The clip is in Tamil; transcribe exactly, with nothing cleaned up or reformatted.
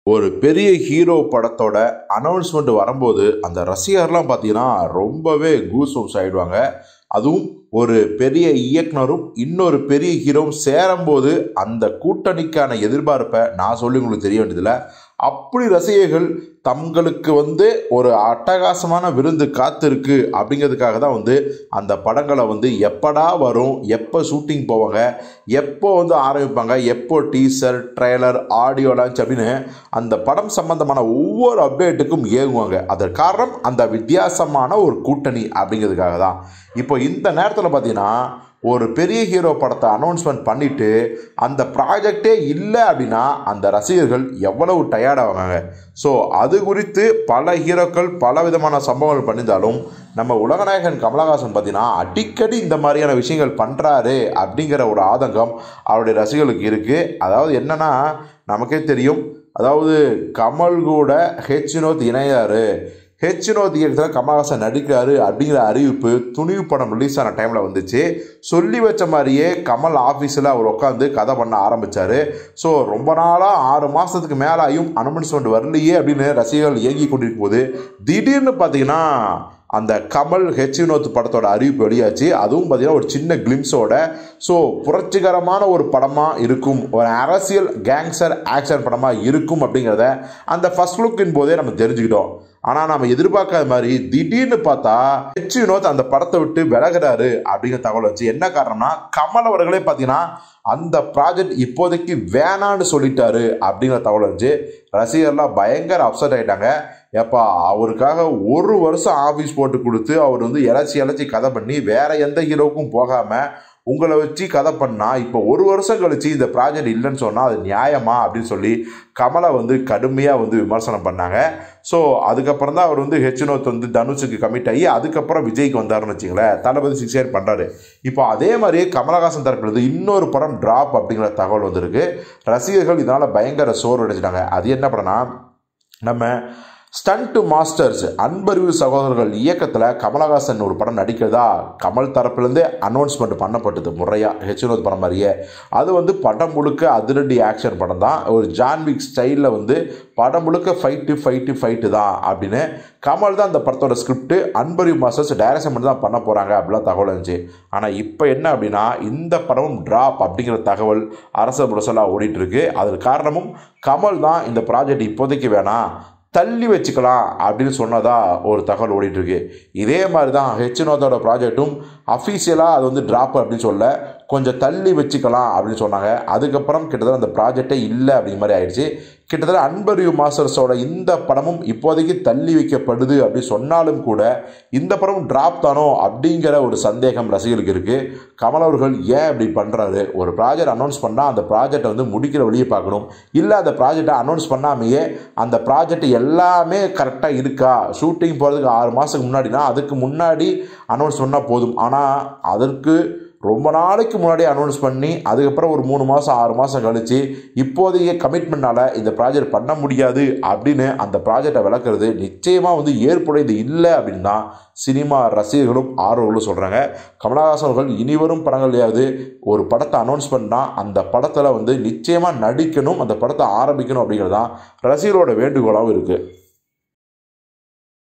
ஒரு பெரிய ஹீரோ படத்தோட அனௌன்ஸ்மெண்ட் வரும்போது அந்த ரசிகர்லாம் பார்த்தீங்கன்னா ரொம்பவே கூஸ் பம்ப்ஸ் ஆகிடுவாங்க. அதுவும் ஒரு பெரிய இயக்குனரும் இன்னொரு பெரிய ஹீரோவும் சேரும்போது அந்த கூட்டணிக்கான எதிர்பார்ப்பை நான் சொல்லி உங்களுக்கு தெரிய வேண்டியதில்லை. அப்படி ரசிகர்கள் தங்களுக்கு வந்து ஒரு அட்டகாசமான விருந்து காத்திருக்கு அப்படிங்கிறதுக்காக தான் வந்து அந்த படங்களை வந்து எப்படா வரும், எப்போ ஷூட்டிங் போவாங்க, எப்போ வந்து ஆரம்பிப்பாங்க, எப்போ டீசர், ட்ரெய்லர், ஆடியோ லான்ச் அப்படின்னு அந்த படம் சம்பந்தமான ஒவ்வொரு அப்டேட்டுக்கும் ஏங்குவாங்க. அதற்கு காரணம் அந்த வித்தியாசமான ஒரு கூட்டணி அப்படிங்கிறதுக்காக தான். இப்போ இந்த நேரத்தில் பார்த்தீங்கன்னா ஒரு பெரிய ஹீரோ படத்தை அனௌன்ஸ்மெண்ட் பண்ணிவிட்டு அந்த ப்ராஜெக்டே இல்லை அப்படின்னா அந்த ரசிகர்கள் எவ்வளவு டயர்டாவாங்க. ஸோ அது குறித்து பல ஹீரோக்கள் பல விதமான சம்பவங்கள் பண்ணியிருந்தாலும் நம்ம உலகநாயகன் கமலஹாசன் பார்த்தீங்கன்னா அடிக்கடி இந்த மாதிரியான விஷயங்கள் பண்ணுறாரு அப்படிங்கிற ஒரு ஆதங்கம் அவருடைய ரசிகர்களுக்கு இருக்குது. அதாவது என்னென்னா நமக்கே தெரியும், அதாவது கமல் கூட ஹெச் வினோத் இணையாரு, ஹெச் வினோத் இயக்கத்தில் கமலஹாசன் நடிக்கிறாரு அப்படிங்கிற அறிவிப்பு துணிவு படம் ரிலீஸ் ஆன டைமில் வந்துச்சு. சொல்லி வச்ச மாதிரியே கமல் ஆஃபீஸில் அவர் உட்காந்து கதை பண்ண ஆரம்பித்தார். ஸோ ரொம்ப நாளாக ஆறு மாதத்துக்கு மேலாயும் அனௌன்ஸ்மெண்ட் வரலையே அப்படின்னு ரசிகர்கள் இயங்கி கொண்டிருக்கும் போது திடீர்னு பார்த்தீங்கன்னா அந்த கமல் ஹெச் வினோத் படத்தோட அறிவிப்பு வெளியாச்சு. அதுவும் பார்த்தீங்கன்னா ஒரு சின்ன கிளிம்ஸோட. ஸோ புரட்சிகரமான ஒரு படமாக இருக்கும், ஒரு அரசியல் கேங்ஸ்டர் ஆக்ஷன் படமாக இருக்கும் அப்படிங்கிறத அந்த ஃபர்ஸ்ட் லுக்கின் போதே நம்ம தெரிஞ்சுக்கிட்டோம். ஆனால் நம்ம எதிர்பார்க்காத மாதிரி திடீர்னு பார்த்தா ஹெச் வினோத் அந்த படத்தை விட்டு விலகிறாரு அப்படிங்கிற தகவல் வச்சு. என்ன காரணம்னா கமல் அவர்களே பார்த்தீங்கன்னா அந்த ப்ராஜெக்ட் இப்போதைக்கு வேணான்னு சொல்லிட்டாரு அப்படிங்கிற தகவல் வச்சு ரசிகர்லாம் பயங்கர அப்செட் ஆகிட்டாங்க. எப்பா அவருக்காக ஒரு வருஷம் ஆஃபீஸ் போட்டு கொடுத்து அவர் வந்து இலச்சி இலச்சி கதை பண்ணி வேற எந்த ஹீரோவுக்கும் போகாமல் உங்களை வச்சு கதை பண்ணால் இப்போ ஒரு வருஷம் கழிச்சு இந்த ப்ராஜெக்ட் இல்லைன்னு சொன்னால் அது நியாயமா அப்படின்னு சொல்லி கமலை வந்து கடுமையாக வந்து விமர்சனம் பண்ணாங்க. ஸோ அதுக்கப்புறம் தான் அவர் வந்து ஹெச் வினோத் வந்து தனுஷுக்கு கமிட் ஆகி அதுக்கப்புறம் விஜய்க்கு வந்தாருன்னு வச்சுங்களேன். தளபதி சிக்ஸேர் பண்ணுறாரு. இப்போ அதே மாதிரியே கமலஹாசன் தரப்புலேருந்து இன்னொரு படம் ட்ராப் அப்படிங்கிற தகவல் வந்திருக்கு. ரசிகர்கள் இதனால் பயங்கர சோர்வு அடைஞ்சிட்டாங்க. அது என்ன படம்னா நம்ம ஸ்டண்ட் மாஸ்டர்ஸ் அன்பறிவு சகோதரர்கள் இயக்கத்தில் கமலஹாசன் ஒரு படம் நடிக்கிறதா கமல் தரப்புலேருந்தே அனௌன்ஸ்மெண்ட் பண்ணப்பட்டது முறையாக ஹெச் வினோத் படம் மாதிரியே. அது வந்து படம் முழுக்க அதிரடி ஆக்ஷன் படம் தான், ஒரு ஜான்விக் ஸ்டைலில் வந்து படம் முழுக்க ஃபைட்டு ஃபைட்டு ஃபைட்டு தான் அப்படின்னு கமல் தான் அந்த படத்தோட ஸ்கிரிப்ட் அன்பறிவு மாஸ்டர்ஸ் டைரக்ஷன் மட்டும் தான் பண்ண போகிறாங்க அப்படிலாம் தகவல் இருந்துச்சு. ஆனால் இப்போ என்ன அப்படின்னா இந்த படமும் ட்ராப் அப்படிங்கிற தகவல் அரசு முரசலாக ஓடிட்டுருக்கு. அதற்கு காரணமும் கமல் தான் இந்த ப்ராஜெக்ட் இப்போதைக்கு வேணாம், தள்ளி வச்சுக்கலாம் அப்படின்னு சொன்னதா ஒரு தகவல் ஓடிட்டுருக்கு. இதே மாதிரி தான் ஹெச் வினோத்தோட ப்ராஜெக்டும் அஃபீஷியலாக அது வந்து ட்ராப் அப்படின்னு சொல்ல கொஞ்சம் தள்ளி வச்சுக்கலாம் அப்படின்னு சொன்னாங்க. அதுக்கப்புறம் கிட்டத்தட்ட அந்த ப்ராஜெக்டே இல்லை அப்படிங்கிற மாதிரி ஆயிடுச்சு. கிட்டத்தட்ட அன்பறிவு மாஸ்டர்ஸோட இந்த படமும் இப்போதைக்கு தள்ளி வைக்கப்படுது அப்படின்னு சொன்னாலும் கூட இந்த படமும் ட்ராப் தானோ அப்படிங்கிற ஒரு சந்தேகம் ரசிகர்களுக்கு இருக்குது. கமல் அவர்கள் ஏன் இப்படி பண்ணுறாரு? ஒரு ப்ராஜெக்ட் அனௌன்ஸ் பண்ணால் அந்த ப்ராஜெக்டை வந்து முடிக்கிற வழியை பார்க்கணும். இல்லை அந்த ப்ராஜெக்டை அனௌன்ஸ் பண்ணாமையே அந்த ப்ராஜெக்ட் எல்லாமே கரெக்டாக இருக்கா, ஷூட்டிங் போகிறதுக்கு ஆறு மாதத்துக்கு முன்னாடினா அதுக்கு முன்னாடி அனௌன்ஸ் பண்ணால் போதும். ஆனால் அதற்கு ரொம்ப நாளைக்கு முன்னாடி அனௌன்ஸ் பண்ணி அதுக்கப்புறம் ஒரு மூணு மாதம் ஆறு மாதம் கழித்து இப்போதைய கமிட்மெண்ட்னால் இந்த ப்ராஜெக்ட் பண்ண முடியாது அப்படின்னு அந்த ப்ராஜெக்டை விளக்குறது நிச்சயமாக வந்து ஏற்புடையது இல்லை அப்படின்னு தான் சினிமா ரசிகர்களும் ஆர்வங்களும் சொல்கிறாங்க. கமலஹாசன் அவர்கள் இனிவரும் படங்களையாவது ஒரு படத்தை அனௌன்ஸ் பண்ணால் அந்த படத்தில் வந்து நிச்சயமாக நடிக்கணும், அந்த படத்தை ஆரம்பிக்கணும் அப்படிங்கிறது தான் ரசிகர்களோட வேண்டுகோளாகவும் இருக்குது.